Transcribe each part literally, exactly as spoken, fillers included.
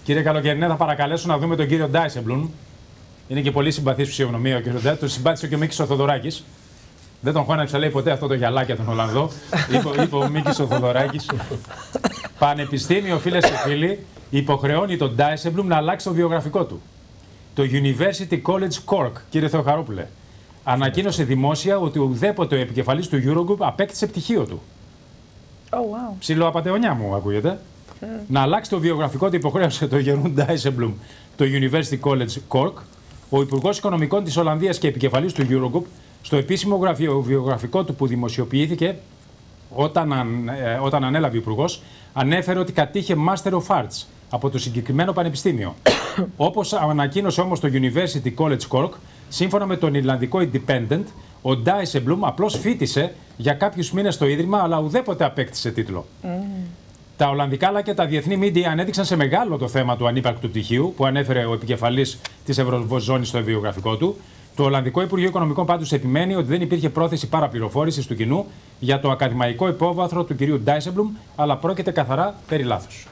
Κύριε Καλοκαιρινέ, θα παρακαλέσω να δούμε τον κύριο Ντάισεμπλουμ. Είναι και πολύ συμπαθής φυσιογνωμία ο κύριος Ντάισεμπλουμ. Τον συμπάθησε και ο Μίκης ο Θοδωράκης. Δεν τον χώνεψε, λέει, ποτέ αυτό το γυαλάκι τον Ολλανδό. είπε, είπε ο Μίκης ο Θοδωράκης. Πανεπιστήμιο, φίλες και φίλοι, υποχρεώνει τον Ντάισεμπλουμ να αλλάξει το βιογραφικό του. Το University College Cork, κύριε Θεοχαρόπουλε, ανακοίνωσε δημόσια ότι ουδέποτε ο επικεφαλής του Eurogroup απέκτησε πτυχίο του. Oh, wow. Ψηλό απατεωνιά μου, ακούγεται. Mm. Να αλλάξει το βιογραφικό του υποχρέωσε το γερούν Ντάισεμπλουμ το University College Cork, ο Υπουργός Οικονομικών της Ολλανδίας και επικεφαλής του Eurogroup, στο επίσημο βιογραφικό του που δημοσιοποιήθηκε όταν, αν, ε, όταν ανέλαβε υπουργός, ανέφερε ότι κατήχε Master of Arts από το συγκεκριμένο πανεπιστήμιο. Όπως ανακοίνωσε όμως το University College Cork, σύμφωνα με τον Ιρλανδικό Independent, ο Ντάισεμπλουμ απλώς φοιτησε για κάποιους μήνες στο Ίδρυμα, αλλά ουδέποτε απέκτησε τίτλο. Mm. Τα Ολλανδικά αλλά και τα διεθνή μίντια ανέδειξαν σε μεγάλο το θέμα του ανύπαρκτου πτυχίου που ανέφερε ο επικεφαλής της Ευρωζώνης στο βιογραφικό του. Το Ολλανδικό Υπουργείο Οικονομικών πάντως επιμένει ότι δεν υπήρχε πρόθεση παραπληροφόρησης του κοινού για το ακαδημαϊκό υπόβαθρο του κυρίου Ντάισεμπλουμ, αλλά πρόκειται καθαρά περί λάθους.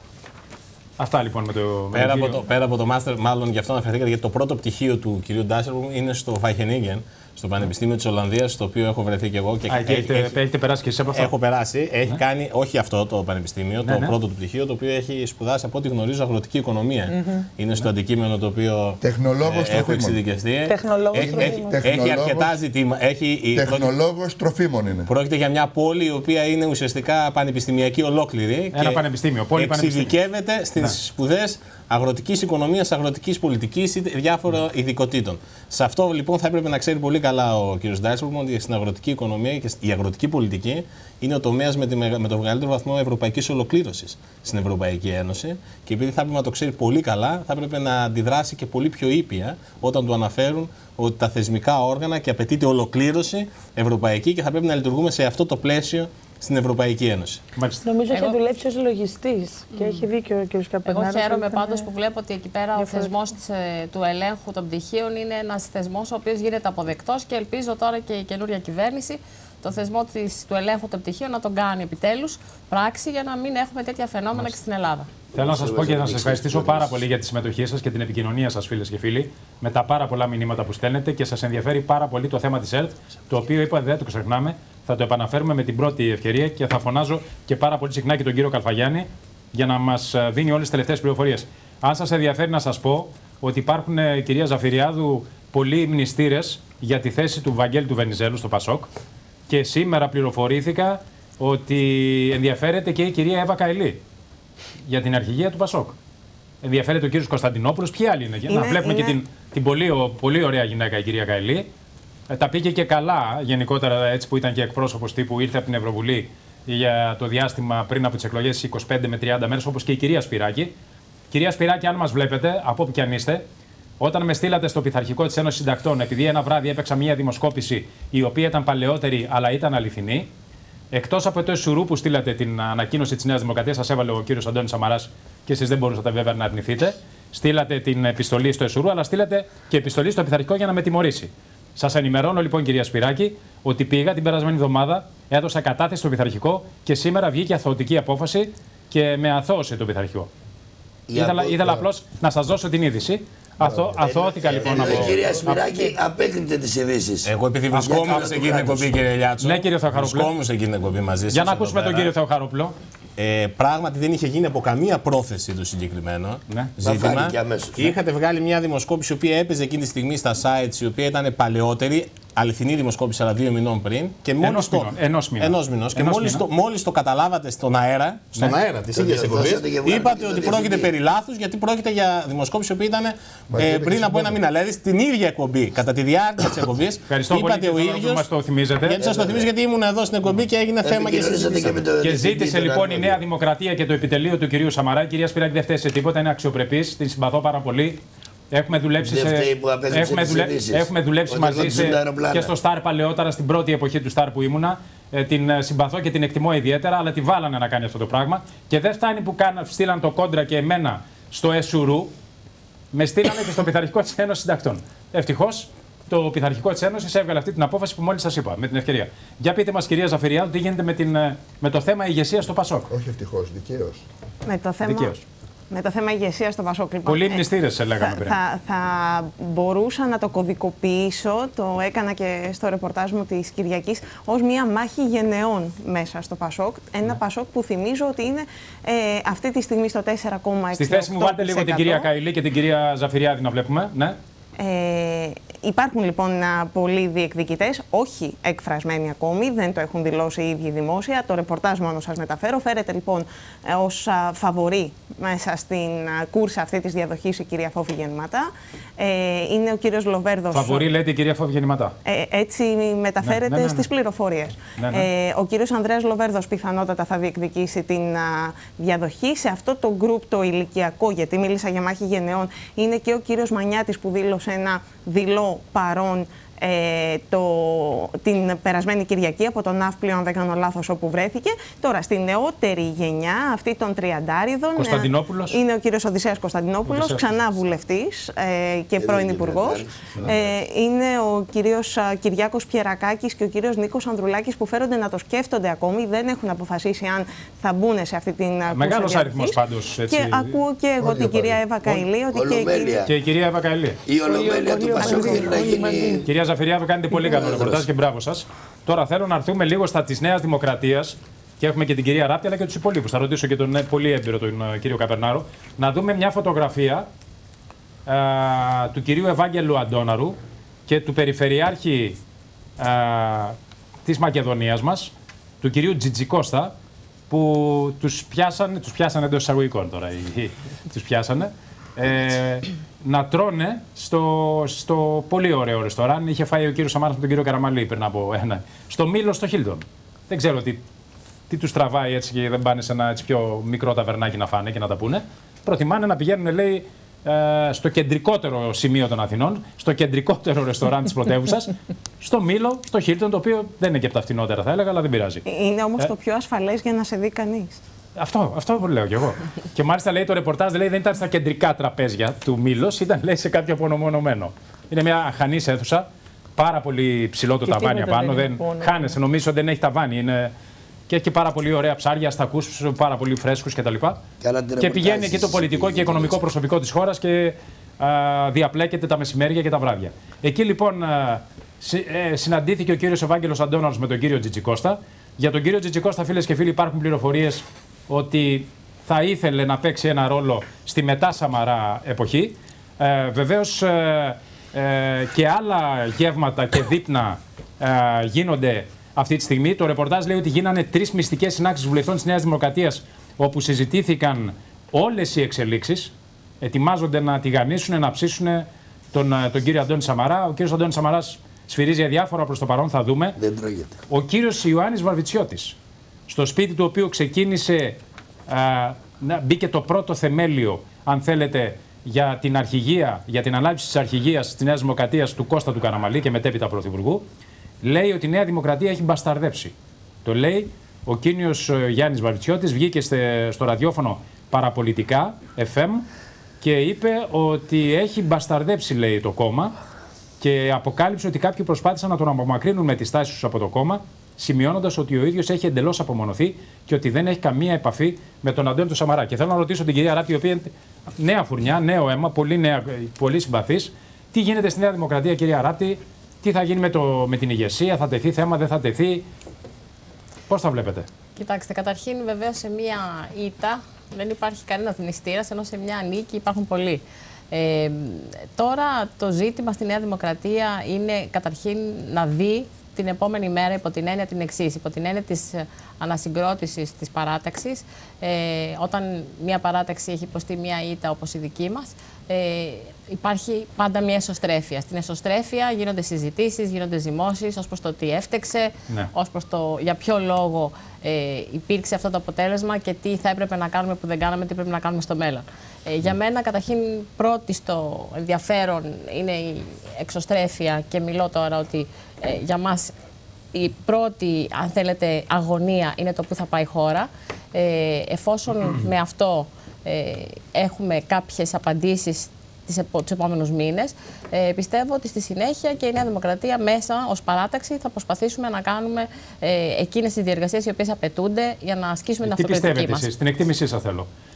Αυτά λοιπόν με το. Πέρα, με από, το, πέρα από το Master, μάλλον γι' αυτό αναφερθήκατε, γιατί το πρώτο πτυχίο του κυρίου Ντάισεμπλουμ είναι στο Βάιχενίγκεν, στο Πανεπιστήμιο της Ολλανδίας, στο οποίο έχω βρεθεί και εγώ. Και Α, έχει, έχετε, έχει, έχετε περάσει και εσείς από αυτό? Έχω περάσει. Έχει ναι. κάνει, όχι αυτό το πανεπιστήμιο, ναι, το ναι. πρώτο του πτυχίο, το οποίο έχει σπουδάσει από ό,τι γνωρίζω αγροτική οικονομία. Mm-hmm. Είναι στο αντικείμενο το οποίο ε, έχω εξειδικευτεί. Έχει, έχει, έχει αρκετά ζητήματα. Τεχνολόγος τροφίμων είναι. Πρόκειται για μια πόλη η οποία είναι ουσιαστικά πανεπιστημιακή ολόκληρη. Ένα πανεπιστήμιο. Πόλη εξειδικεύεται στις ναι. σπουδές αγροτικής οικονομίας, αγροτικής πολιτικής ή διάφορων ειδικοτήτων. Σε αυτό λοιπόν θα έπρεπε να ξέρει πολύ καλά ο κ. Ντάισεμπλουμ ότι στην αγροτική οικονομία και η αγροτική πολιτική είναι ο τομέας με, με το μεγαλύτερο βαθμό ευρωπαϊκής ολοκλήρωσης στην Ευρωπαϊκή Ένωση. Και επειδή θα έπρεπε να το ξέρει πολύ καλά, θα έπρεπε να αντιδράσει και πολύ πιο ήπια όταν του αναφέρουν ότι τα θεσμικά όργανα και απαιτείται ολοκλήρωση ευρωπαϊκή και θα πρέπει να λειτουργούμε σε αυτό το πλαίσιο στην Ευρωπαϊκή Ένωση. Μάλιστα. Νομίζω ότι έχει δουλέψει ως λογιστής mm. και έχει δίκιο ο κ. Καπερνάρος. Εγώ χαίρομαι πάντως που βλέπω ότι εκεί πέρα ο θεσμός της, του ελέγχου των πτυχίων είναι ένας θεσμός ο οποίος γίνεται αποδεκτός και ελπίζω τώρα και η καινούρια κυβέρνηση το θεσμό της, του ελέγχου των πτυχίων να τον κάνει επιτέλους πράξη για να μην έχουμε τέτοια φαινόμενα Μάλιστα. και στην Ελλάδα. Θέλω να σας πω και να σας ευχαριστήσω πάρα πολύ για τη συμμετοχή σας και την επικοινωνία σας, φίλες και φίλοι, με τα πάρα πολλά μηνύματα που στέλνετε και σας ενδιαφέρει πάρα πολύ το θέμα της ΕΡΤ, το οποίο είπα δεν το ξεχνάμε. Θα το επαναφέρουμε με την πρώτη ευκαιρία και θα φωνάζω και πάρα πολύ συχνά και τον κύριο Καλφαγιάννη για να μας δίνει όλες τις τελευταίες πληροφορίες. Αν σας ενδιαφέρει να σας πω ότι υπάρχουν, κυρία Ζαφυριάδου, πολλοί μνηστήρες για τη θέση του Βαγγέλη του Βενιζέλου στο Πασόκ και σήμερα πληροφορήθηκα ότι ενδιαφέρεται και η κυρία Εύα Καηλή για την αρχηγία του Πασόκ. Ενδιαφέρεται ο κύριος Κωνσταντινόπουλος. Ποιοι άλλοι είναι, είναι να βλέπουμε είναι... και την, την πολύ, πολύ ωραία γυναίκα η κυρία Καηλή. Τα πήγε και καλά, γενικότερα έτσι που ήταν και εκπρόσωπος τύπου, ήρθε από την Ευρωβουλή για το διάστημα πριν από τις εκλογές είκοσι πέντε με τριάντα μέρες, όπως και η κυρία Σπυράκη. Κυρία Σπυράκη, αν μας βλέπετε, από όπου κι αν είστε, όταν με στείλατε στο πειθαρχικό της Ένωσης Συντακτών, επειδή ένα βράδυ έπαιξα μια δημοσκόπηση η οποία ήταν παλαιότερη αλλά ήταν αληθινή, εκτός από το Εσουρού που στείλατε την ανακοίνωση της Νέας Δημοκρατίας, σας έβαλε ο κύριος Αντώνης Σαμαράς και εσείς δεν μπορούσατε βέβαια να αρνηθείτε. Στείλατε την επιστολή στο Εσουρού, αλλά στείλατε και επιστολή στο πειθαρχικό για να με τιμωρήσει. Σας ενημερώνω λοιπόν, κυρία Σπυράκη, ότι πήγα την περασμένη εβδομάδα, έδωσα κατάθεση στο πειθαρχικό και σήμερα βγήκε αθωωτική απόφαση και με αθώωσε το πειθαρχικό. Ήθελα, απο... ήθελα απλώς να σας δώσω την είδηση. Αθώ, αθώθηκα λοιπόν από. Κυρία Σπυράκη, απέκριντε τις ειδήσεις. Εγώ επειδή βρισκόμουν σε εκείνη την εκπομπή, κύριε Λιάτσο. Ναι, κύριε Θεοχαρόπουλο. Βρισκόμουν σε εκείνη την εκπομπή μαζί σας. Για να ακούσουμε τον κύριο Θεοχαρόπουλο. Ε, πράγματι δεν είχε γίνει από καμία πρόθεση το συγκεκριμένο ναι. ζήτημα. Αμέσως, ναι. Είχατε βγάλει μια δημοσκόπηση η οποία έπαιζε εκείνη τη στιγμή στα sites, η οποία ήταν παλαιότερη, αληθινή δημοσκόπηση, αλλά δύο μηνών πριν. Και μόλις το, ενός μήνα. Ενός μηνός. Και μόλις το, μόλις το καταλάβατε στον αέρα, στον ναι. αέρα της ίδιας εκπομπής, είπατε ότι πρόκειται περί λάθους, γιατί πρόκειται για δημοσκόπηση η οποία ήταν ε, πριν από ένα μήνα. Δηλαδή στην ίδια εκπομπή, κατά τη διάρκεια της εκπομπής, είπατε ο ίδιος. Γιατί σας το θυμίζω, γιατί ήμουν εδώ στην εκπομπή και έγινε θέμα και συζήτησαμε. Και ζήτησε λοιπόν η Νέα Δημοκρατία και το επιτελείο του κυρίου Σαμαρά. Η κυρία Σπυράκη δεν φταίει σε τίποτα, είναι αξιοπρεπής, την συμπαθώ πάρα πολύ. Έχουμε δουλέψει, σε... έχουμε δουλε... έχουμε δουλέψει μαζί σε... και στο Σταρ παλαιότερα, στην πρώτη εποχή του Σταρ που ήμουνα. Ε, την συμπαθώ και την εκτιμώ ιδιαίτερα, αλλά τη βάλανε να κάνει αυτό το πράγμα. Και δεν φτάνει που κάνα, στείλαν το κόντρα και εμένα στο Εσουρού, με στείλανε και στο πειθαρχικό της Ένωσης Συντακτών. Ευτυχώς το πειθαρχικό της Ένωσης έβγαλε αυτή την απόφαση που μόλις σας είπα, με την ευκαιρία. Για πείτε μας, κυρία Ζαφυριάδου, τι γίνεται με, την, με το θέμα ηγεσίας στο Πασόκ. Όχι ευτυχώς, δικαίως. Με το θέμα... Δικαίως. Με το θέμα ηγεσία στο Πασόκ, λοιπόν. Πολλοί μνηστήρες, λέγαμε θα, πριν. Θα, θα μπορούσα να το κωδικοποιήσω, το έκανα και στο ρεπορτάζ μου της Κυριακής, ως μια μάχη γενεών μέσα στο Πασόκ. Ένα ναι. Πασόκ που θυμίζω ότι είναι ε, αυτή τη στιγμή στο τέσσερα κόμμα έξι. Στη θέση μου βάλτε λίγο την κυρία Καηλή και την κυρία Ζαφυριάδη να βλέπουμε. Ναι. Ε, υπάρχουν λοιπόν πολλοί διεκδικητές, όχι εκφρασμένοι ακόμη, δεν το έχουν δηλώσει οι ίδιοι δημόσια. Το ρεπορτάζ μόνο σας μεταφέρω. Φέρεται λοιπόν ως φαβορί μέσα στην κούρσα αυτή της διαδοχής η κυρία Φόβη Γεννηματά. Ε, είναι ο κύριος Λοβέρδος. Φαβορί λέτε η κυρία Φόβη Γεννηματά. Ε, έτσι μεταφέρεται ναι, ναι, ναι. στις πληροφορίες. Ναι, ναι. Ε, ο κύριος Ανδρέας Λοβέρδος πιθανότατα θα διεκδικήσει την α, διαδοχή. Σε αυτό το γκρουπ το ηλικιακό, γιατί μίλησα για μάχη γενεών, είναι και ο κύριος Μανιάτης που δήλωσε ένα δειλό παρόν ε, το, την περασμένη Κυριακή από τον Ναύπλιο, αν δεν κάνω λάθος, όπου βρέθηκε. Τώρα, στη νεότερη γενιά, αυτή των τριαντάριδων, Κωνσταντινόπουλος. είναι ο κύριος Οδυσσέας Κωνσταντινόπουλος, Οδυσσέας. ξανά βουλευτής ε, και πρώην υπουργός. Ε, είναι ο κύριος Κυριάκος Πιερακάκης και ο κύριος Νίκος Ανδρουλάκης, που φέρονται να το σκέφτονται ακόμη, δεν έχουν αποφασίσει αν θα μπουν σε αυτή την κούρσα. Μεγάλος αριθμός πάντως. Έτσι. Και ακούω και εγώ την κυρία Εύα Καηλή. Και η κυρία Εύα Καηλή. Η Ολομέλεια του Πασόκ να γίνει. Κυρία Ζαφυριάδου, κάνετε πολύ καλό ρεπορτάζ και μπράβο σας. Τώρα θέλω να έρθουμε λίγο στα της Νέας Δημοκρατίας και έχουμε και την κυρία Ράπτη αλλά και τους υπολείπους. Θα ρωτήσω και τον πολύ έμπειρο τον κύριο Καπερνάρο να δούμε μια φωτογραφία α, του κυρίου Ευάγγελου Αντώναρου και του Περιφερειάρχη α, της Μακεδονίας μας, του κυρίου Τζιτζικώστα, που τους πιάσανε, τους πιάσανε εντός εισαγωγικών τώρα, τους πιάσανε. Ε, να τρώνε στο, στο πολύ ωραίο ρεστοράν. Είχε φάει ο κύριος Σαμάρας με τον κύριο Καραμαλή πριν από ένα. Στο Μήλο, στο Χίλτον. Δεν ξέρω τι, τι τους τραβάει έτσι και δεν πάνε σε ένα έτσι πιο μικρό ταβερνάκι να φάνε και να τα πούνε. Προτιμάνε να πηγαίνουν, λέει, ε, στο κεντρικότερο σημείο των Αθηνών, στο κεντρικότερο ρεστοράν της πρωτεύουσας, στο Μήλο, στο Χίλτον, το οποίο δεν είναι και από τα φτηνότερα, θα έλεγα, αλλά δεν πειράζει. Είναι όμως ε, το πιο ασφαλές για να σε δει κανείς. Αυτό, αυτό λέω κι εγώ. Και μάλιστα λέει το ρεπορτάζ, λέει, δεν ήταν στα κεντρικά τραπέζια του Μήλος, ήταν, λέει, σε κάποιο απομονωμένο. Είναι μια αχανής αίθουσα, πάρα πολύ ψηλό το ταβάνι απάνω. Δεν χάνεσαι, νομίζω δεν έχει ταβάνι. Είναι... Και έχει πάρα πολύ ωραία ψάρια, στακούς, πάρα πολύ φρέσκους κτλ. Και, και πηγαίνει εκεί το πολιτικό και οικονομικό προσωπικό της χώρας και α, διαπλέκεται τα μεσημέρια και τα βράδια. Εκεί λοιπόν α, συ, ε, συναντήθηκε ο κύριος Ευάγγελος Αντώναρος με τον κύριο Τζιτζικώστα. Για τον κύριο Τζιτζικώστα, φίλες και φίλοι, υπάρχουν πληροφορίες ότι θα ήθελε να παίξει ένα ρόλο στη μετά Σαμαρά εποχή. Ε, βεβαίως ε, ε, και άλλα γεύματα και δείπνα ε, γίνονται αυτή τη στιγμή. Το ρεπορτάζ λέει ότι γίνανε τρεις μυστικές συνάξεις βουλευτών της Νέας Δημοκρατίας, όπου συζητήθηκαν όλες οι εξελίξεις. Ετοιμάζονται να τηγανίσουν, να ψήσουν τον, τον κύριο Αντώνη Σαμαρά. Ο κύριος Αντώνης Σαμαράς σφυρίζει αδιάφορα προς το παρόν, θα δούμε. Δεν τρώγεται. Ο κύριος Ιωάννης Βαρβιτσιώτης, στο σπίτι του οποίου ξεκίνησε, α, να, μπήκε το πρώτο θεμέλιο, αν θέλετε, για την αρχηγία, για την ανάληψη της αρχηγίας της Νέας Δημοκρατίας του Κώστα του Καραμαλή και μετέπειτα πρωθυπουργού, λέει ότι η Νέα Δημοκρατία έχει μπασταρδέψει. Το λέει ο κύριος Γιάννης Βαρβιτσιώτης, βγήκε στε, στο ραδιόφωνο Παραπολιτικά εφ εμ και είπε ότι έχει μπασταρδέψει, λέει, το κόμμα, και αποκάλυψε ότι κάποιοι προσπάθησαν να τον απομακρύνουν με τις τάσεις τους από το κόμμα, σημειώνοντας ότι ο ίδιος έχει εντελώς απομονωθεί και ότι δεν έχει καμία επαφή με τον Αντώνη του Σαμαρά. Και θέλω να ρωτήσω την κυρία Ράπτη, η οποία είναι νέα φουρνιά, νέο αίμα, πολύ, νέα, πολύ συμπαθής. Τι γίνεται στη Νέα Δημοκρατία, κυρία Ράπτη, τι θα γίνει με, το, με την ηγεσία, θα τεθεί θέμα, δεν θα τεθεί, πώς θα βλέπετε? Κοιτάξτε, καταρχήν βεβαίως σε μία ήττα δεν υπάρχει κανένας μνηστήρας, ενώ σε μια νίκη υπάρχουν πολλοί. Ε, τώρα το ζήτημα στη Νέα Δημοκρατία είναι καταρχήν να δει την επόμενη μέρα υπό την έννοια την εξής, υπό την έννοια της ανασυγκρότησης της παράταξης, ε, όταν μια παράταξη έχει υποστεί μια ήττα όπως η δική μας, ε, υπάρχει πάντα μια εσωστρέφεια. Στην εσωστρέφεια γίνονται συζητήσεις, γίνονται ζυμώσεις ως προς το τι έφτεξε, ναι. ως προς το για ποιο λόγο ε, υπήρξε αυτό το αποτέλεσμα και τι θα έπρεπε να κάνουμε που δεν κάναμε, τι πρέπει να κάνουμε στο μέλλον. Ε, για μένα, καταρχήν, πρώτη στο ενδιαφέρον είναι η εξωστρέφεια και μιλώ τώρα ότι ε, για μας η πρώτη, αν θέλετε, αγωνία είναι το που θα πάει η χώρα. Ε, εφόσον με αυτό ε, έχουμε κάποιες απαντήσεις τις επο, τους επόμενους μήνες, ε, πιστεύω ότι στη συνέχεια και η Νέα Δημοκρατία μέσα ως παράταξη θα προσπαθήσουμε να κάνουμε ε, εκείνες τις διεργασίες οι οποίες απαιτούνται για να ασκήσουμε την ε, αυτοκριτική μας. Τι πιστεύετε εσείς, την εκτίμησή σας θέλω.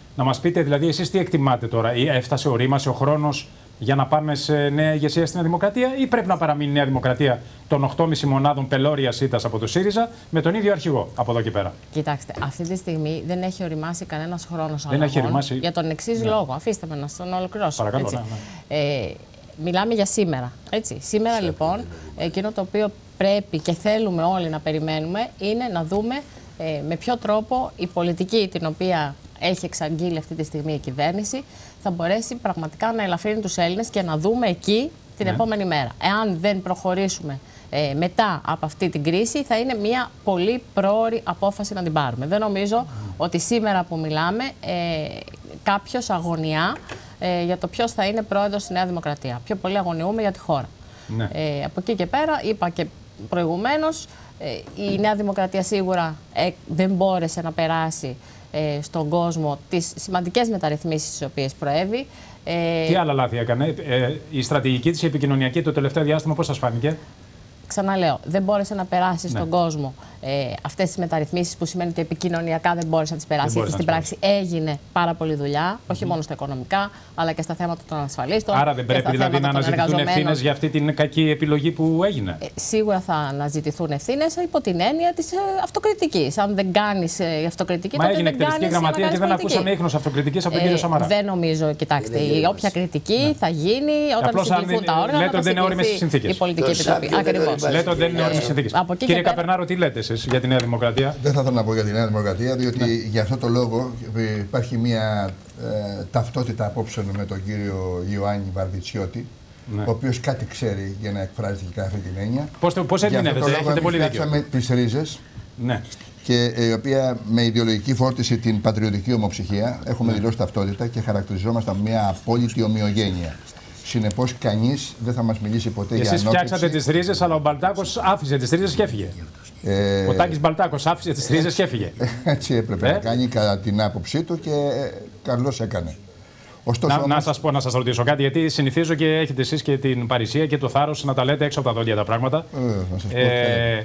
Να μας πείτε, δηλαδή, εσείς τι εκτιμάτε τώρα, ή έφτασε, ορίμασε ο χρόνος για να πάμε σε νέα ηγεσία στην Νέα Δημοκρατία, ή πρέπει να παραμείνει η Νέα Δημοκρατία των οκτώ κόμμα πέντε μονάδων πελώριας ήττας από το ΣΥΡΙΖΑ με τον ίδιο αρχηγό από εδώ και πέρα? Κοιτάξτε, αυτή τη στιγμή δεν έχει οριμάσει κανένας χρόνος δεν έχει οριμάσει. Για τον εξής ναι. λόγο. Αφήστε με να τον ολοκληρώσω. Παρακαλώ. Έτσι. Ναι, ναι. Ε, μιλάμε για σήμερα. Έτσι. Σήμερα Σέ, λοιπόν, εκείνο το οποίο πρέπει και θέλουμε όλοι να περιμένουμε είναι να δούμε ε, με ποιο τρόπο η πολιτική την οποία έχει εξαγγείλει αυτή τη στιγμή η κυβέρνηση θα μπορέσει πραγματικά να ελαφρύνει τους Έλληνες και να δούμε εκεί την ναι. επόμενη μέρα. Εάν δεν προχωρήσουμε ε, μετά από αυτή την κρίση, θα είναι μια πολύ πρόωρη απόφαση να την πάρουμε. Δεν νομίζω mm. ότι σήμερα που μιλάμε ε, κάποιος αγωνιά ε, για το ποιος θα είναι πρόεδρος στη Νέα Δημοκρατία. Πιο πολύ αγωνιούμε για τη χώρα. Ναι. Ε, από εκεί και πέρα, είπα και προηγουμένως, ε, η Νέα Δημοκρατία σίγουρα ε, δεν μπόρεσε να περάσει ε, στον κόσμο τις σημαντικές μεταρρυθμίσεις τις οποίες προέβη. Ε, Τι άλλα λάθη έκανε? Ε, η στρατηγική της επικοινωνιακή το τελευταίο διάστημα πώς σας φάνηκε? Ξαναλέω, δεν μπόρεσε να περάσει ναι. στον κόσμο ε, αυτές τις μεταρρυθμίσεις, που σημαίνει ότι επικοινωνιακά δεν μπόρεσε να τις περάσει. Γιατί στην πράξη έγινε πάρα πολλή δουλειά, όχι mm. μόνο στα οικονομικά, αλλά και στα θέματα των ασφαλίστων. Άρα δεν πρέπει δηλαδή να αναζητηθούν ευθύνες για αυτή την κακή επιλογή που έγινε? Ε, σίγουρα θα αναζητηθούν ευθύνες υπό την έννοια της ε, αυτοκριτικής. Αν δεν κάνεις ε, αυτοκριτική, Μα τότε έγινε δεν εκτελεστική γραμματεία και δεν ακούσαμε ίχνος αυτοκριτικής από τον ε, κύριο Σαμαρά. Δεν νομίζω, κοιτάξτε, η όποια κριτική θα γίνει όταν συγκληθούν τα όργανα. Λέτε ότι δεν είναι όριμες οι συνθήκες. Η πολιτική επιτροπή. Ακριβώς. Λέτε ότι δεν είναι όριμες οι συνθήκες. Κύριε Καπερνάρο, τι λέτε εσείς για τη Νέα Δημοκρατία? Δεν θα ήθελα να πω για τη Νέα Δημοκρατία, διότι ναι. για αυτό το λόγο υπάρχει μια ε, ταυτότητα απόψεων με τον κύριο Ιωάννη Βαρβιτσιώτη, ναι. ο οποίος κάτι ξέρει για να εκφράζει και αυτή την έννοια. Πώς, πώς ερμηνεύετε, έχετε πολύ δίκιο. Φτιάξαμε τις ρίζες, ναι. και η οποία με ιδεολογική φόρτιση την πατριωτική ομοψυχία έχουμε ναι. δηλώσει ταυτότητα και χαρακτηριζόμαστε μια απόλυτη ομοιογένεια. Συνεπώς, κανείς δεν θα μας μιλήσει ποτέ Εσείς για ανώπιση. Εσείς φτιάξατε τις ρίζες, αλλά ο Μπαλτάκος άφησε τις ρίζες και έφυγε. Ε... Ο Τάκης Μπαλτάκος άφησε τις ρίζες και έφυγε. Έτσι έπρεπε ε? να κάνει κατά την άποψή του και ε, καλώς έκανε. Ωστόσο, να, όμως... να σας πω, να σας ρωτήσω κάτι, γιατί συνηθίζω και έχετε εσείς και την παρησία και το θάρρος να τα λέτε έξω από τα δόντια τα πράγματα. Ε, να σας πω, ε,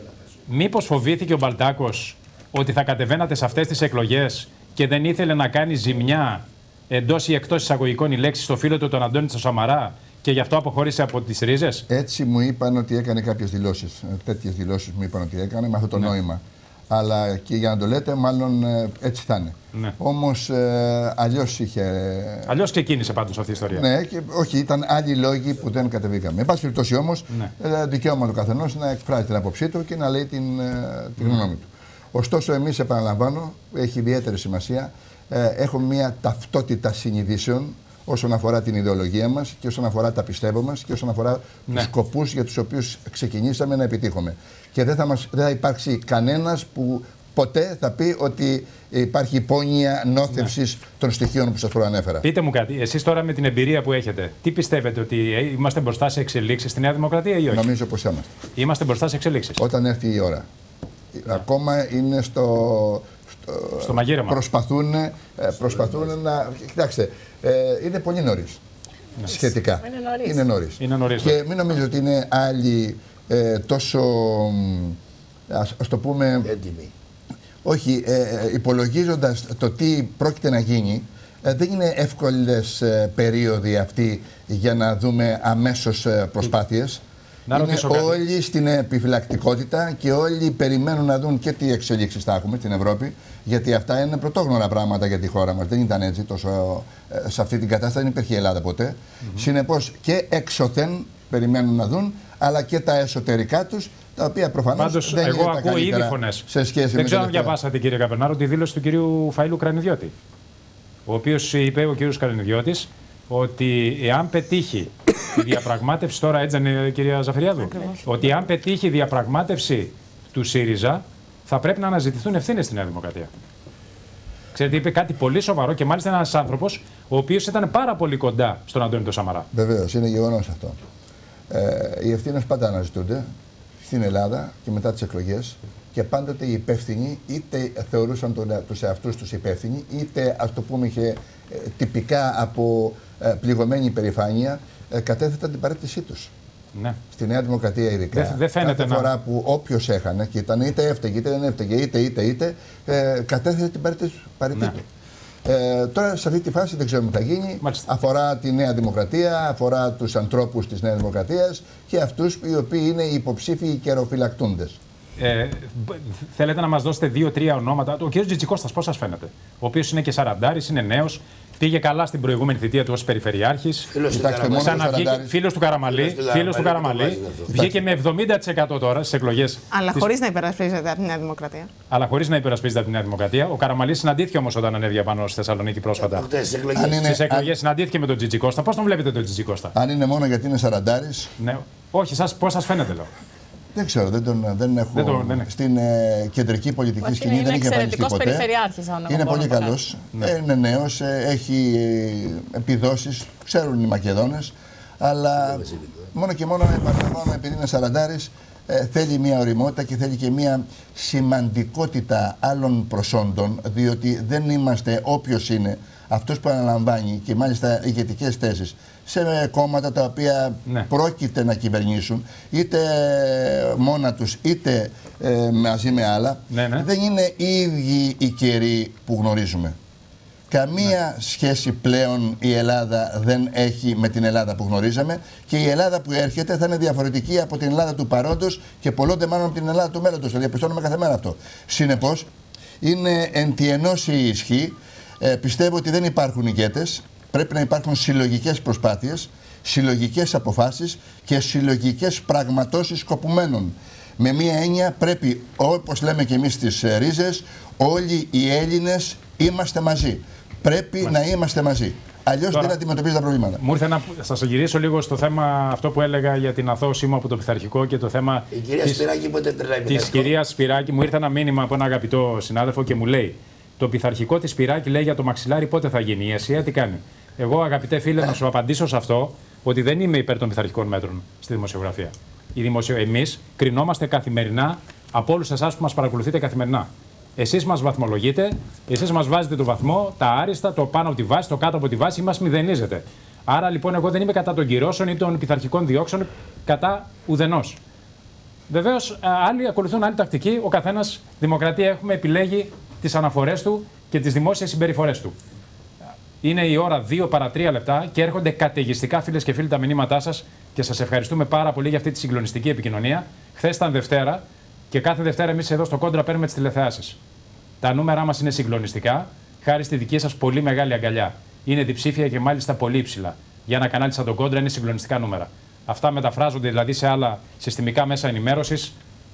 μήπως φοβήθηκε ο Μπαλτάκος ότι θα κατεβαίνατε σε αυτές τις εκλογές και δεν ήθελε να κάνει ζημιά εντός ή εκτός εισαγωγικών η λέξη στο φίλο του τον Αντώνη του Σαμαρά και γι' αυτό αποχώρησε από τις ρίζες? Έτσι μου είπαν ότι έκανε κάποιες δηλώσεις. Τέτοιες δηλώσεις μου είπαν ότι έκανε με αυτό το ναι. νόημα. Αλλά και για να το λέτε, μάλλον έτσι θα είναι. Ναι. Όμως ε, αλλιώς είχε. Αλλιώς ξεκίνησε πάντως αυτή η ιστορία. Ναι, και, όχι, ήταν άλλοι λόγοι που δεν κατεβήκαμε. Εν πάση περιπτώσει όμως, ναι. ε, δικαίωμα του καθενός να εκφράζει την άποψή του και να λέει την, ε, την γνώμη του. Ωστόσο, εμείς, επαναλαμβάνω, έχει ιδιαίτερη σημασία. Ε, έχουμε μια ταυτότητα συνειδήσεων όσον αφορά την ιδεολογία μας και όσον αφορά τα πιστεύω μας και όσον αφορά ναι. τους σκοπούς για τους οποίους ξεκινήσαμε να επιτύχουμε. Και δεν θα, μας, δεν θα υπάρξει κανένας που ποτέ θα πει ότι υπάρχει υπόνοια νόθευσης ναι. των στοιχείων που σας προανέφερα. Πείτε μου κάτι, εσείς τώρα με την εμπειρία που έχετε, τι πιστεύετε, ότι είμαστε μπροστά σε εξελίξεις στη Νέα Δημοκρατία ή όχι? Νομίζω πως είμαστε. Είμαστε μπροστά σε εξελίξεις. Όταν έρθει η ώρα. Ναι. Ακόμα είναι στο... Στο μαγείρεμα. Προσπαθούν, προσπαθούν να. Κοιτάξτε, ε, είναι πολύ νωρίς. Ναι. Σχετικά. Είναι νωρίς. Είναι νωρίς. Είναι νωρίς. Και μην νομίζω ότι είναι άλλοι ε, τόσο. Ας, ας το πούμε. Έντιμοι. Όχι, ε, υπολογίζοντας το τι πρόκειται να γίνει, ε, δεν είναι εύκολες ε, περίοδοι αυτοί για να δούμε αμέσως ε, προσπάθειες. Να είναι όλοι κάτι. Στην επιφυλακτικότητα και όλοι περιμένουν να δουν και τι εξελίξεις θα έχουμε στην Ευρώπη, γιατί αυτά είναι πρωτόγνωρα πράγματα για τη χώρα μας. Δεν ήταν έτσι τόσο, σε αυτή την κατάσταση, δεν υπήρχε η Ελλάδα ποτέ. Mm-hmm. Συνεπώς και έξωθεν περιμένουν να δουν, αλλά και τα εσωτερικά τους, τα οποία προφανώς Πάντως, δεν εγώ είναι τα ακούω ήδη φωνές. Σε σχέση δεν με ξέρω αν διαβάσατε, κύριε Καπερνάρο, τη δήλωση του κυρίου Φαΐλου Κρανιδιώτη, ο οποίος είπε, ο κύριος Κρανιδιώτης, ότι εάν πετύχει η διαπραγμάτευση, τώρα έτσι δεν είναι, κυρία Ζαφυριάδου, Ακριβώς. ότι αν πετύχει η διαπραγμάτευση του ΣΥΡΙΖΑ, θα πρέπει να αναζητηθούν ευθύνες στη Νέα Δημοκρατία. Ξέρετε, είπε κάτι πολύ σοβαρό και μάλιστα ένας άνθρωπος ο οποίος ήταν πάρα πολύ κοντά στον Αντώνη τον Σαμαρά. Βεβαίως, είναι γεγονός αυτό. Ε, οι ευθύνες πάντα αναζητούνται στην Ελλάδα και μετά τις εκλογές και πάντοτε οι υπεύθυνοι είτε θεωρούσαν τον, τους εαυτούς τους υπεύθυνοι, είτε ας το πούμε είχε ε, τυπικά από ε, πληγωμένη υπερηφάνεια ε, κατέθεταν την παρέτησή τους. Ναι. Στη Νέα Δημοκρατία ειδικά. Δεν δε φαίνεται κάθε να... φορά που όποιος έχανε και ήταν είτε έφταιγε είτε δεν έφταιγε είτε είτε είτε ε, κατέθετε την παρέτηση ναι. του. Ε, τώρα σε αυτή τη φάση δεν ξέρουμε τι θα γίνει. Μάλιστα. Αφορά τη Νέα Δημοκρατία, αφορά τους ανθρώπους της Νέας Δημοκρατίας και αυτούς οι οποίοι είναι υποψήφιοι καιροφυλακτούντες. Ε, θέλετε να μας δώσετε δύο-τρία ονόματα. Ο κ. Τζιτζικώστας πώς σας φαίνεται? Ο οποίος είναι και σαραντάρης, είναι νέος. Πήγε καλά στην προηγούμενη θητεία του ως περιφερειάρχης. Φίλος του Καραμαλή. Φίλος του Καραμαλή. Βγήκε με εβδομήντα τοις εκατό τώρα στις εκλογές. Αλλά της... χωρίς να υπερασπίζεται από τη Νέα Δημοκρατία. Αλλά χωρίς να υπερασπίζεται από τη Νέα Δημοκρατία. Ο Καραμαλής συναντήθηκε όμως όταν ανέβηκε πάνω στη Θεσσαλονίκη πρόσφατα. Στις εκλογές συναντήθηκε με τον Τζιτζικώστα. Πώς τον βλέπετε τον Τζιτζικώστα? Αν είναι μόνο γιατί είναι σαραντάρης. Ναι. Όχι, σας, πώς σας φαίνεται, λέω? Δεν ξέρω, δεν, τον, δεν έχω. Δεν το, δεν στην ε, κεντρική πολιτική σκηνή είναι δεν είχε εμφανιστεί ποτέ. Περιφερειάρχης, αν είναι πολύ καλός. Ναι. Ε, είναι νέος, ε, έχει ε, επιδόσεις, ξέρουν οι Μακεδόνες. Αλλά μόνο και μόνο, επαναλαμβάνω, επειδή είναι σαραντάρης, ε, θέλει μια ωριμότητα και θέλει και μια σημαντικότητα άλλων προσόντων, διότι δεν είμαστε όποιος είναι αυτός που αναλαμβάνει και μάλιστα ηγετικές θέσεις σε κόμματα τα οποία ναι. πρόκειται να κυβερνήσουν είτε μόνα τους είτε ε, μαζί με άλλα, ναι, ναι. δεν είναι οι ίδιοι οι καιροί που γνωρίζουμε. Καμία ναι. σχέση πλέον η Ελλάδα δεν έχει με την Ελλάδα που γνωρίζαμε και η Ελλάδα που έρχεται θα είναι διαφορετική από την Ελλάδα του παρόντος και πολλώνται μάλλον από την Ελλάδα του μέλλοντος. Το διαπιστώνουμε κάθε μέρα αυτό. Συνεπώς, είναι εν τη ενώση η ισχύ. Ε, πιστεύω ότι δεν υπάρχουν ηγέτες. Πρέπει να υπάρχουν συλλογικές προσπάθειες, συλλογικές αποφάσεις και συλλογικές πραγματώσεις σκοπουμένων. Με μία έννοια πρέπει, όπως λέμε και εμείς στις ρίζες, όλοι οι Έλληνες είμαστε μαζί. Πρέπει Μάλιστα. να είμαστε μαζί. Αλλιώς Τώρα, δεν αντιμετωπίζει τα προβλήματα. Μου ήρθε να σας γυρίσω λίγο στο θέμα αυτό που έλεγα για την αθώωσή μου από το πειθαρχικό και το θέμα η κυρία της, Σπυράκη, πότε της κυρίας Σπυράκη. Μου ήρθε ένα μήνυμα από ένα αγαπητό συνάδελφο και μου λέει: το πειθαρχικό της Σπυράκη, λέει, για το μαξιλάρι πότε θα γίνει? Η Ασία τι κάνει? Εγώ, αγαπητέ φίλε, να σου απαντήσω σε αυτό ότι δεν είμαι υπέρ των πειθαρχικών μέτρων στη δημοσιογραφία. Δημοσιο... Εμείς κρινόμαστε καθημερινά από όλους εσάς που μας παρακολουθείτε καθημερινά. Εσείς μας βαθμολογείτε, εσείς μας βάζετε το βαθμό, τα άριστα, το πάνω από τη βάση, το κάτω από τη βάση, ή μας μηδενίζετε. Άρα λοιπόν, εγώ δεν είμαι κατά των κυρώσεων ή των πειθαρχικών διώξεων, κατά ουδενός. Βεβαίως, άλλοι ακολουθούν άλλη τακτική. Ο καθένας, δημοκρατία έχουμε, επιλέγει τις αναφορές του και τις δημόσιες συμπεριφορές του. Είναι η ώρα δύο παρά τρία λεπτά και έρχονται καταιγιστικά, φίλες και φίλοι, τα μηνύματά σας και σας ευχαριστούμε πάρα πολύ για αυτή τη συγκλονιστική επικοινωνία. Χθες ήταν Δευτέρα και κάθε Δευτέρα εμείς εδώ στο Κόντρα παίρνουμε τις τηλεθεάσεις. Τα νούμερά μας είναι συγκλονιστικά, χάρη στη δική σας πολύ μεγάλη αγκαλιά. Είναι διψήφια και μάλιστα πολύ υψηλά. Για ένα κανάλι σαν το Κόντρα είναι συγκλονιστικά νούμερα. Αυτά μεταφράζονται δηλαδή σε άλλα συστημικά μέσα ενημέρωσης.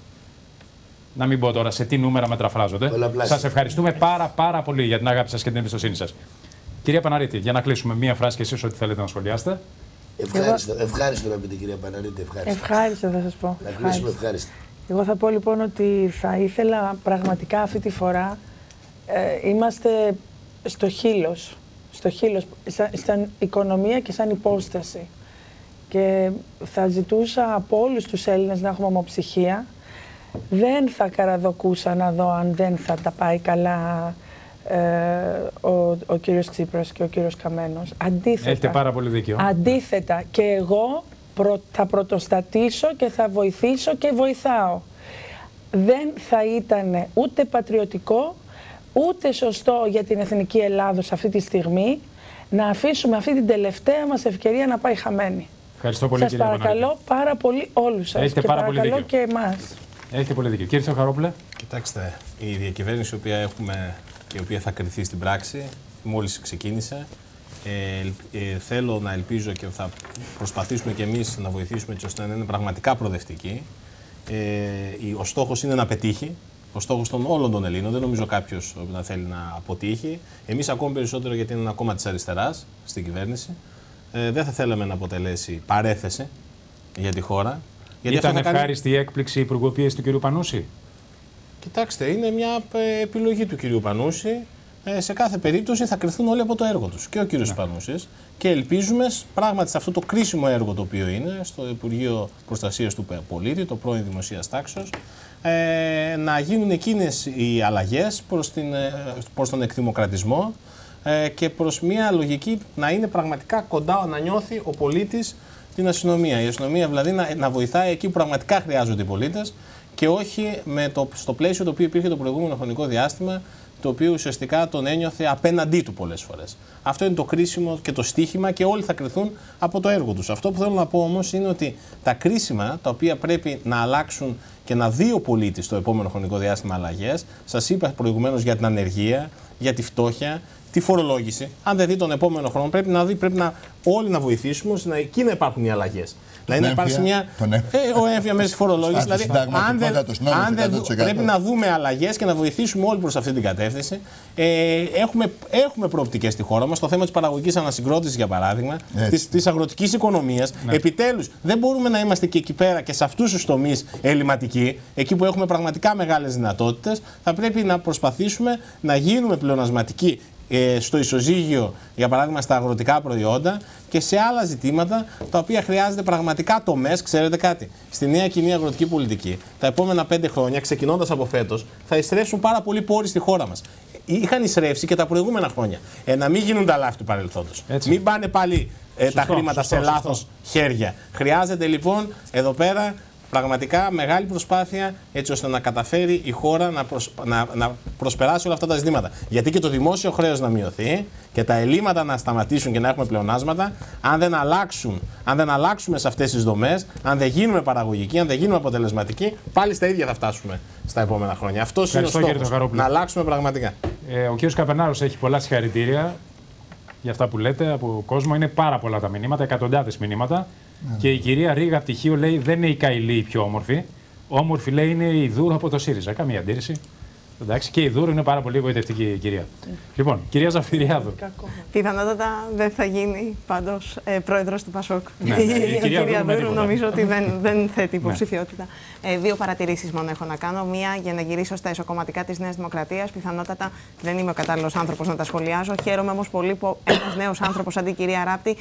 Να μην πω τώρα σε τι νούμερα μεταφράζονται. Σας ευχαριστούμε πάρα πάρα πολύ για την αγάπη σας και την εμπιστοσύνη σας. Κυρία Παναρίτη, για να κλείσουμε μία φράση και εσείς ό,τι θέλετε να σχολιάσετε. Ευχάριστο, ευχάριστο να πείτε, κυρία Παναρίτη. Ευχάριστο. Ευχάριστο θα σας πω. Να κλείσουμε ευχάριστο. Εγώ θα πω λοιπόν ότι θα ήθελα πραγματικά αυτή τη φορά ε, είμαστε στο χείλος, στο χείλος, σαν, σαν οικονομία και σαν υπόσταση. Και θα ζητούσα από όλους τους Έλληνες να έχουμε ομοψυχία. Δεν θα καραδοκούσα να δω αν δεν θα τα πάει καλά ε, ο, ο κύριος Τσίπρας και ο κύριος Καμένος. Αντίθετα, έχετε πάρα πολύ δίκιο. Αντίθετα, και εγώ προ, θα πρωτοστατήσω και θα βοηθήσω και βοηθάω. Δεν θα ήταν ούτε πατριωτικό, ούτε σωστό για την εθνική Ελλάδα αυτή τη στιγμή να αφήσουμε αυτή την τελευταία μας ευκαιρία να πάει χαμένη. Ευχαριστώ πολύ, σας κυρία παρακαλώ Παναρίτη. πάρα πολύ όλους σας. Έχετε και πάρα παρακαλώ πολύ και εμάς. Έχετε πολύ δίκιο. Κύριε Θεοχαρόπουλε. Κοιτάξτε, η διακυβέρνηση η οποία έχουμε και η οποία θα κριθεί στην πράξη μόλις ξεκίνησε. Ε, ε, θέλω να ελπίζω και θα προσπαθήσουμε και εμείς να βοηθήσουμε έτσι ώστε να είναι πραγματικά προοδευτική. Ε, ο στόχος είναι να πετύχει. Ο στόχος των όλων των Ελλήνων. Δεν νομίζω κάποιος να θέλει να αποτύχει. Εμείς ακόμη περισσότερο, γιατί είναι ένα κόμμα της αριστεράς στην κυβέρνηση. Ε, δεν θα θέλαμε να αποτελέσει παρέθεση για τη χώρα. Γιατί ήταν κάνει... ευχάριστη η έκπληξη υπουργού πίεση του κ. Πανούση. Κοιτάξτε, είναι μια επιλογή του κ. Πανούση. Ε, σε κάθε περίπτωση θα κρυθούν όλοι από το έργο τους. Και ο κ. Ναι. Πανούσης. Και ελπίζουμε πράγματι σε αυτό το κρίσιμο έργο το οποίο είναι στο Υπουργείο Προστασίας του Πολίτη, το πρώην Δημοσίας Τάξεως, ε, να γίνουν εκείνες οι αλλαγές προς, την, προς τον εκδημοκρατισμό ε, και προς μια λογική να είναι πραγματικά κοντά, να νιώθει ο πολίτης την αστυνομία. Η αστυνομία δηλαδή να, να βοηθάει εκεί που πραγματικά χρειάζονται οι πολίτες και όχι με το, στο πλαίσιο το οποίο υπήρχε το προηγούμενο χρονικό διάστημα το οποίο ουσιαστικά τον ένιωθε απέναντί του πολλές φορές. Αυτό είναι το κρίσιμο και το στίχημα και όλοι θα κρυθούν από το έργο τους. Αυτό που θέλω να πω όμως είναι ότι τα κρίσιμα τα οποία πρέπει να αλλάξουν και να δει ο πολίτης στο επόμενο χρονικό διάστημα αλλαγές, σας είπα προηγουμένως για την ανεργία, για τη φτώχεια, τη φορολόγηση. Αν δεν δει τον επόμενο χρόνο, πρέπει να δει, πρέπει να όλοι να βοηθήσουμε ώστε να, εκεί να υπάρχουν οι αλλαγές. Δηλαδή να υπάρξει μια. Ε, ο έμφυα μέσα στη φορολόγηση. Δηλαδή, αν δεν, αν δεν πρέπει να δούμε αλλαγές και να βοηθήσουμε όλοι προς αυτή την κατεύθυνση. Ε, έχουμε, έχουμε προοπτικές στη χώρα μας. Το θέμα της παραγωγικής ανασυγκρότησης, για παράδειγμα, της, της αγροτικής οικονομίας. Ναι. Επιτέλους, δεν μπορούμε να είμαστε και εκεί πέρα και σε αυτούς τους τομείς ελληματικοί, εκεί που έχουμε πραγματικά μεγάλες δυνατότητες. Θα πρέπει να προσπαθήσουμε να γίνουμε πλεονασματικοί στο ισοζύγιο, για παράδειγμα στα αγροτικά προϊόντα και σε άλλα ζητήματα τα οποία χρειάζεται πραγματικά τομές. Ξέρετε κάτι, στη νέα κοινή αγροτική πολιτική τα επόμενα πέντε χρόνια, ξεκινώντας από φέτος, θα εισρεύσουν πάρα πολλοί πόροι στη χώρα μας. Είχαν εισρεύσει και τα προηγούμενα χρόνια. Ε, να μην γίνουν τα λάθη του παρελθόντος. Έτσι. Μην πάνε πάλι ε, σωστό, τα χρήματα σωστό, σε λάθος σωστό. χέρια. Χρειάζεται λοιπόν εδώ πέρα πραγματικά μεγάλη προσπάθεια έτσι ώστε να καταφέρει η χώρα να, προσ... να... να προσπεράσει όλα αυτά τα ζητήματα. Γιατί και το δημόσιο χρέος να μειωθεί και τα ελλείμματα να σταματήσουν και να έχουμε πλεονάσματα, αν δεν αλλάξουν, αν δεν αλλάξουμε σε αυτές τις δομές, αν δεν γίνουμε παραγωγικοί, αν δεν γίνουμε αποτελεσματικοί, πάλι στα ίδια θα φτάσουμε στα επόμενα χρόνια. Αυτός είναι ο στόχος, να αλλάξουμε πραγματικά. Ε, ο κ. Καπερνάρος έχει πολλά συγχαρητήρια για αυτά που λέτε από κόσμο. Είναι πάρα πολλά τα μηνύματα, εκατοντάδες μηνύματα. Mm. Και η κυρία Ρίγα Πτυχίου λέει δεν είναι η Καηλή η πιο όμορφη. Όμορφη λέει είναι η Δούρο από το ΣΥΡΙΖΑ. Καμία αντίρρηση. Εντάξει, και η Δούρο είναι πάρα πολύ εγωιτευτική η κυρία. Mm. Λοιπόν, κυρία Ζαφυριάδου. Πιθανότατα δεν θα γίνει πάντως ε, πρόεδρος του ΠΑΣΟΚ. Ναι, ναι, η, η κυρία, κυρία Δούρου νομίζω ότι δεν, δεν θέτει υποψηφιότητα. Ε, δύο παρατηρήσεις μόνο έχω να κάνω. Μία για να γυρίσω στα εσωκομματικά της Νέας Δημοκρατίας. Πιθανότατα δεν είμαι ο κατάλληλος άνθρωπος να τα σχολιάζω. Χαίρομαι όμως πολύ που ένας νέος άνθρωπος σαν την κυρία Ράπτη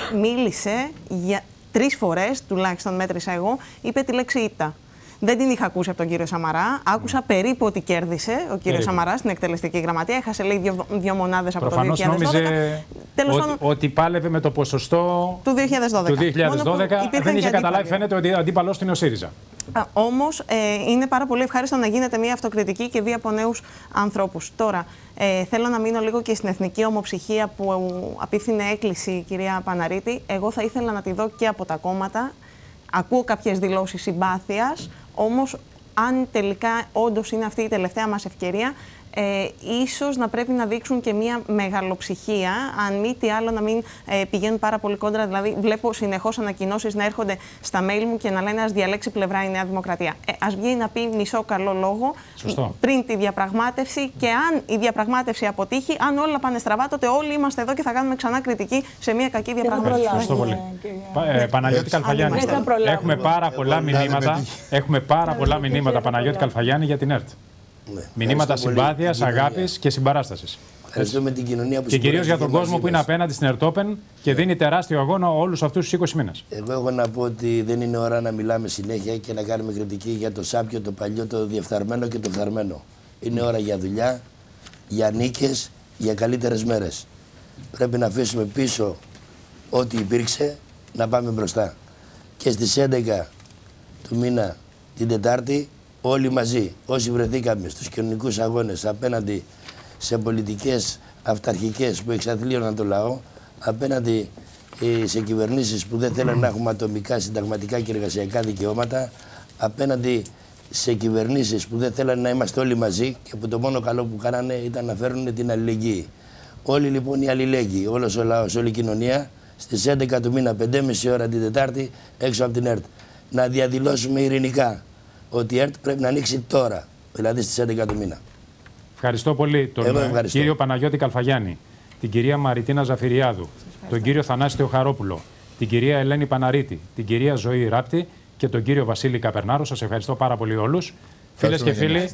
μίλησε για τρεις φορές, τουλάχιστον μέτρησα εγώ, είπε τη λέξη ήττα. Δεν την είχα ακούσει από τον κύριο Σαμαρά. Άκουσα mm. περίπου ότι κέρδισε ο κύριος Σαμαράς στην εκτελεστική γραμματεία. Έχασε λέει δύο, δύο μονάδες από προφανώς το δύο χιλιάδες δώδεκα. Νόμιζε ότι, πάντων, ότι πάλευε με το ποσοστό του δύο χιλιάδες δώδεκα. Του δύο χιλιάδες δώδεκα. Δεν είχε καταλάβει, φαίνεται ότι αντίπαλος είναι ο ΣΥΡΙΖΑ. Όμως ε, είναι πάρα πολύ ευχάριστο να γίνεται μια αυτοκριτική και δει από νέους ανθρώπους. Τώρα, ε, θέλω να μείνω λίγο και στην εθνική ομοψυχία που απίφθινε έκκληση η κυρία Παναρίτη. Εγώ θα ήθελα να τη δω και από τα κόμματα. Ακούω κάποιες δηλώσεις συμπάθειας, όμως αν τελικά όντως είναι αυτή η τελευταία μας ευκαιρία, ε, ίσως να πρέπει να δείξουν και μία μεγαλοψυχία, αν μη τι άλλο να μην ε, πηγαίνουν πάρα πολύ κόντρα. Δηλαδή, βλέπω συνεχώς ανακοινώσεις να έρχονται στα mail μου και να λένε ας διαλέξει πλευρά η Νέα Δημοκρατία. Ε, ας βγει να πει μισό καλό λόγο Σωστό. πριν τη διαπραγμάτευση και αν η διαπραγμάτευση αποτύχει, αν όλα πάνε στραβά, τότε όλοι είμαστε εδώ και θα κάνουμε ξανά κριτική σε μία κακή διαπραγμάτευση. Ευχαριστώ πολύ. Ε, Παναγιώτη Καλφαγιάννη, έχουμε πάρα πολλά μηνύματα, έχουμε πάρα πολλά μηνύματα Παναγιώτη Καλφαγιάννη για την ΕΡΤ. Ναι. Μηνύματα συμπάθειας, αγάπης και συμπαράστασης. Ευχαριστούμε την κοινωνία που και κυρίως για τον κόσμο που είναι απέναντι στην Ερτόπεν και δίνει τεράστιο αγώνα όλους αυτούς τους είκοσι μήνες. Εγώ έχω να πω ότι δεν είναι ώρα να μιλάμε συνέχεια και να κάνουμε κριτική για το σάπιο, το παλιό, το διεφθαρμένο και το φθαρμένο. Είναι ώρα για δουλειά, για νίκες, για καλύτερες μέρες. Πρέπει να αφήσουμε πίσω ό,τι υπήρξε, να πάμε μπροστά. Και στις έντεκα του μήνα την Τετάρτη, όλοι μαζί, όσοι βρεθήκαμε στους κοινωνικούς αγώνες απέναντι σε πολιτικές αυταρχικές που εξαθλίωναν το λαό, απέναντι ε, σε κυβερνήσεις που δεν θέλουν να έχουμε ατομικά, συνταγματικά και εργασιακά δικαιώματα, απέναντι σε κυβερνήσεις που δεν θέλουν να είμαστε όλοι μαζί και που το μόνο καλό που κάνανε ήταν να φέρουν την αλληλεγγύη. Όλοι λοιπόν οι αλληλέγγυοι, όλος ο λαός, όλη η κοινωνία, στις έντεκα του μήνα, πέντε και μισή ώρα την Τετάρτη, έξω από την ΕΡΤ, να διαδηλώσουμε ειρηνικά ότι η ΕΡΤ πρέπει να ανοίξει τώρα, δηλαδή στις έντεκα του μήνα. Ευχαριστώ πολύ τον ευχαριστώ. κύριο Παναγιώτη Καλφαγιάννη, την κυρία Μαριτίνα Ζαφυριάδου, τον κύριο Θανάση Θεοχαρόπουλο, την κυρία Ελένη Παναρίτη, την κυρία Ζωή Ράπτη και τον κύριο Βασίλη Καπερνάρο. Σας ευχαριστώ πάρα πολύ όλους. Φίλες και φίλοι,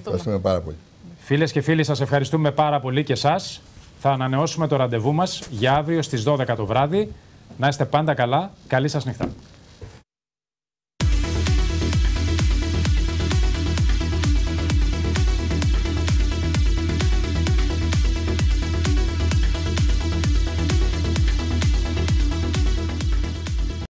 φίλες και φίλοι, σας ευχαριστούμε πάρα πολύ και εσάς. Θα ανανεώσουμε το ραντεβού μας για αύριο στις δώδεκα το βράδυ. Να είστε πάντα καλά. Καλή σας νύχτα.